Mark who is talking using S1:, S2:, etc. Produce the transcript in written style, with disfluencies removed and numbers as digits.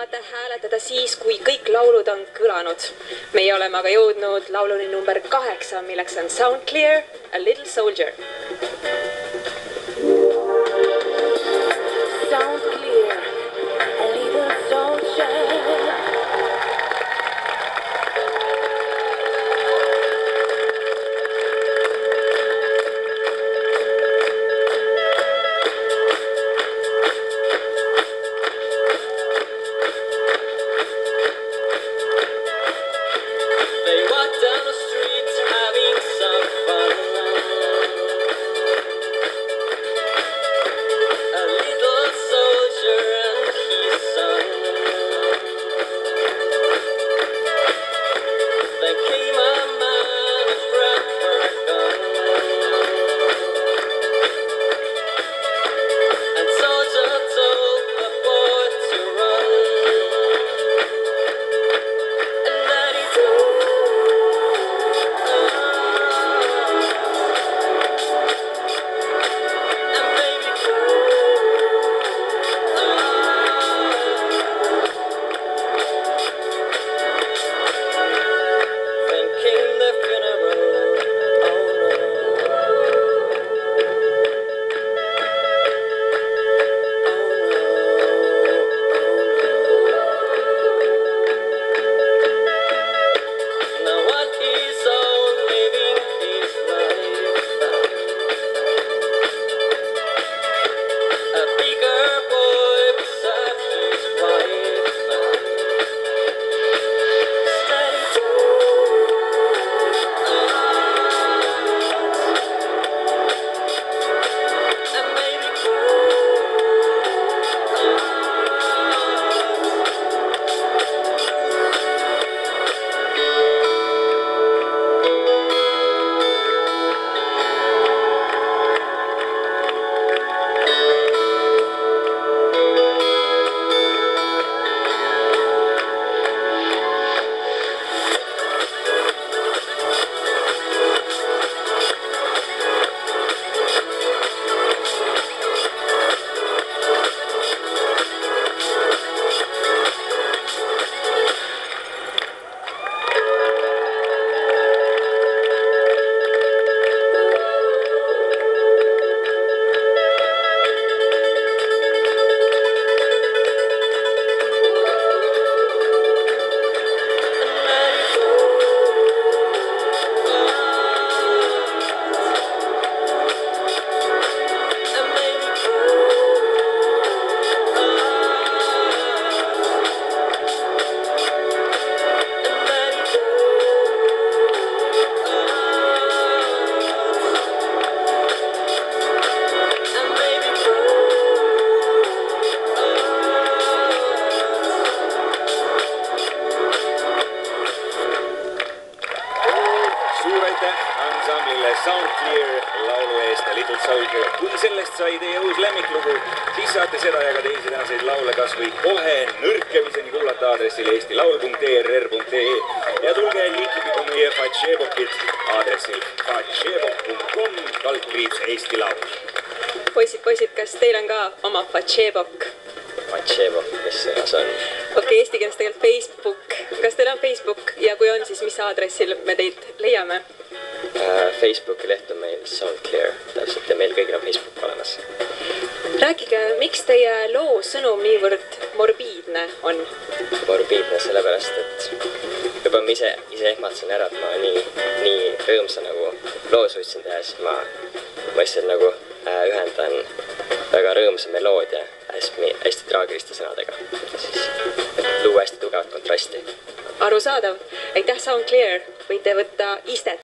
S1: Saate hääletada siis, kui kõik laulud on kõlanud. Meie oleme aga jõudnud lauluni number 8, milleks on Sound Clear, A Little Soldier. Sound clear, a little soldier.
S2: Ansamblile Sound Clear laulu eest A Little Soldier. Kui sellest sai teie uus lemmiklugu, siis saate seda ja ka teisi tänaseid laule kas või kohe nõrkemiseni kuulata aadressil eestilaul.err.ee ja tulge liikige meie Fatšebokit aadressil fatšebok.com/Eesti Laul.
S1: Poisid, kas teil on ka oma Fatšebok?
S3: Fatšebok, mis see on?
S1: Okei, eesti keeles tegelikult Facebook. Kas teil on Facebook ja kui on, siis mis aadressil me teid leiame?
S3: Facebooki leht on meil Sound Clear, täpselt, ja meil kõigil on Facebook olemas.
S1: Rääkige, miks teie loo sõnum niivõrd morbiidne on?
S3: Morbiidne sellepärast, et juba ma ise ehmatasin ära, et ma nii rõõmsa nagu loo suutsin teha, siis ma lihtsalt nagu ühendan väga rõõmsa meloodia hästi traagiliste sõnadega. Siis luua hästi tugevat kontrasti.
S1: Arusaadav. Aitäh, Sound Clear. Võite võtta istet.